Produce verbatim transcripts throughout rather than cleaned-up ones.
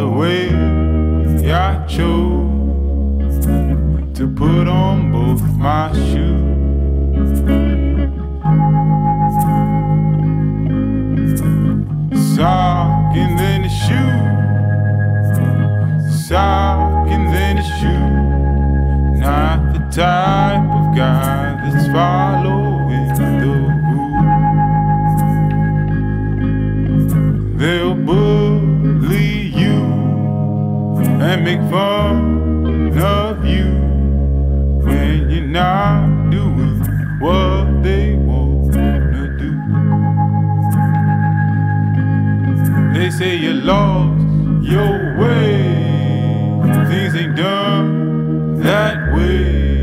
the way I chose to put on both my shoes. Sock and then a shoe, sock and then a shoe. Not the type of guy that's following the rules. They'll bully you and make fun of you when you're not doing what they wanna do. They say you lost your way, things ain't done that way.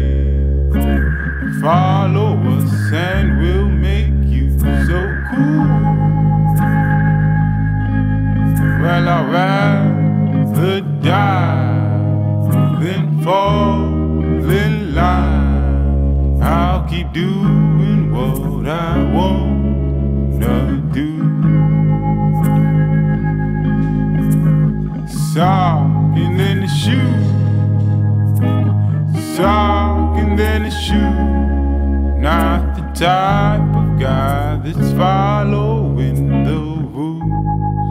Follow us and we'll make you so cool. Well, I'd rather die than fall in line. I'll keep doing what I wanna do. Sock and then the shoe, sock and then a shoe. Not the type of guy that's following the rules.